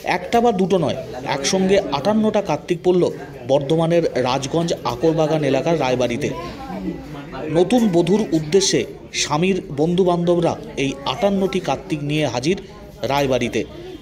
একটা বা দুটো নয়, একসঙ্গে 58টা কার্তিক পড়ল বর্ধমানের রাজগঞ্জ আকরবাগান এলাকার রায়বাড়িতে। নতুন বধূর উদ্দেশ্যে স্বামীর বন্ধুবান্ধবরা এই 58টি কার্তিক নিয়ে হাজির রায়বাড়িতে।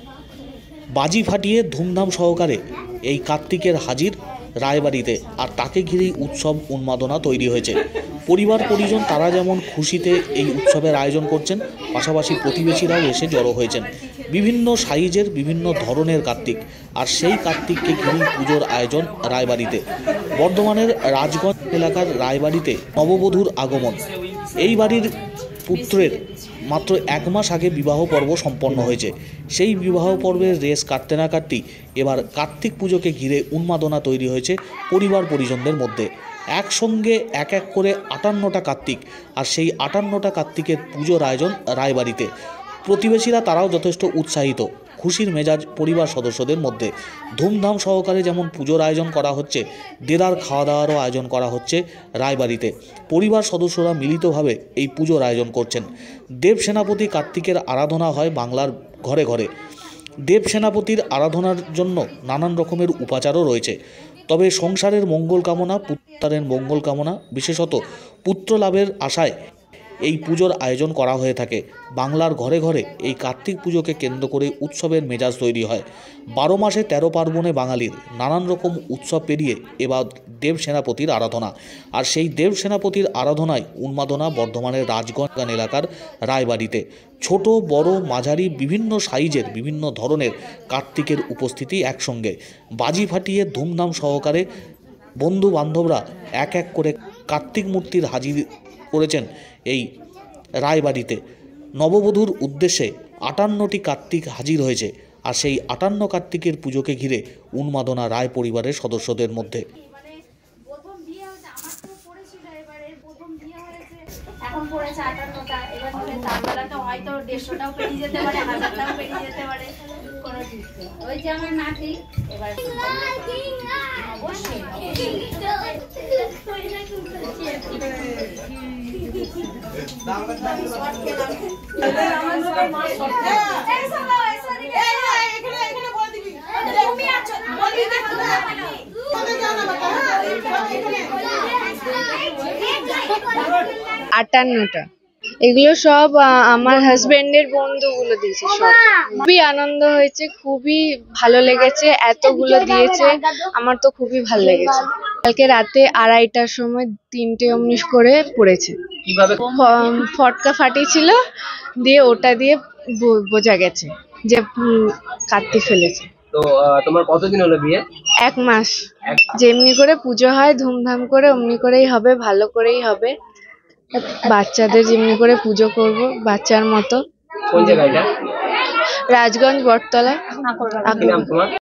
বাজি ফাটিয়ে ধুমধাম সহকারে এই কার্তিকের হাজির রায়বাড়িতে, আর তাকে ঘিরেই উৎসব উন্মাদনা তৈরি হয়েছে। পরিবার পরিজন তারা যেমন খুশিতে এই উৎসবের আয়োজন করছেন, পাশাপাশি প্রতিবেশীরাও এসে জড়ো হয়েছেন। বিভিন্ন সাইজের বিভিন্ন ধরনের কার্তিক, আর সেই কার্তিককে ঘিরেই পুজোর আয়োজন রায়বাড়িতে। বর্ধমানের রাজগঞ্জ এলাকার রায়বাড়িতে নববধূর আগমন। এই বাড়ির পুত্রের মাত্র 1 মাস আগে বিবাহ পর্ব সম্পন্ন হয়েছে। সেই বিবাহ পর্বের রেশ কাটতে না কাটতেই এবার কার্তিক পুজোকে ঘিরে উন্মাদনা তৈরি হয়েছে পরিবার পরিজনদের মধ্যে। একসঙ্গে এক এক করে 58টা কার্তিক, আর সেই 58টা কার্তিকের পুজোর আয়োজন রায়বাড়িতে। প্রতিবেশীরা তারাও যথেষ্ট উৎসাহিত, খুশির মেজাজ পরিবার সদস্যদের মধ্যে। ধুমধাম সহকারে যেমন পুজোর আয়োজন করা হচ্ছে, দেদার খাওয়া দাওয়ারও আয়োজন করা হচ্ছে রায়বাড়িতে। পরিবার সদস্যরা মিলিতভাবে এই পুজোর আয়োজন করছেন। দেব সেনাপতি কার্তিকের আরাধনা হয় বাংলার ঘরে ঘরে। দেব সেনাপতির আরাধনার জন্য নানান রকমের উপাচারও রয়েছে। তবে সংসারের মঙ্গল কামনা, পুত্রের মঙ্গল কামনা, বিশেষত পুত্র লাভের আশায় এই পুজোর আয়োজন করা হয়ে থাকে। বাংলার ঘরে ঘরে এই কার্তিক পুজোকে কেন্দ্র করে উৎসবের মেজাজ তৈরি হয়। 12 মাসে 13 পার্বণে বাঙালির নানান রকম উৎসব পেরিয়ে এবার দেব সেনাপতির আরাধনা, আর সেই দেব সেনাপতির আরাধনায় উন্মাদনা বর্ধমানের রাজগঞ্জ এলাকার রায়বাড়িতে। ছোট বড় মাঝারি বিভিন্ন সাইজের বিভিন্ন ধরনের কার্তিকের উপস্থিতি একসঙ্গে। বাজি ফাটিয়ে ধুমধাম সহকারে বন্ধু বান্ধবরা এক এক করে কার্তিক মূর্তির হাজির করেছেন এই রায়বাড়িতে। নববধূর উদ্দেশ্যে 58টি কার্তিক হাজির হয়েছে, আর সেই 58 কার্তিকের পুজোকে ঘিরে উন্মাদনা রায় পরিবারের সদস্যদের মধ্যে। এখন পড়েছে 58টা, এবার তার বেলাটা হয়তো 150টাও পেরিয়ে যেতে পারে, 1000টাও পেরিয়ে যেতে পারে, কোনো ঠিক নেই। ওই যে আমার নাতি এবার অবশ্যই আটান্নটা, এগুলো সব আমার হাজবেন্ডের বন্ধুগুলো দিয়েছে। সব খুবই আনন্দ হয়েছে, খুবই ভালো লেগেছে, এতগুলো দিয়েছে, আমার তো খুবই ভালো লেগেছে। কালকে রাতে 2:30টার সময় 3টে অমনিশ করে পড়েছে। ফটকা ফাটিয়েছিল, দিয়ে ওটা দিয়ে বোঝা গেছে যে কাটতে ফেলেছে। তো তোমার কতদিন হলো বিয়ে? 1 মাস। যেমনি করে পুজো হয় ধুমধাম করে অমনি করেই হবে, ভালো করেই হবে। বাচ্চাদের যেমনি করে পুজো করব বাচ্চার মতো। কোন জায়গাটা? রাজগঞ্জ বটতলা। কি নাম তোমার?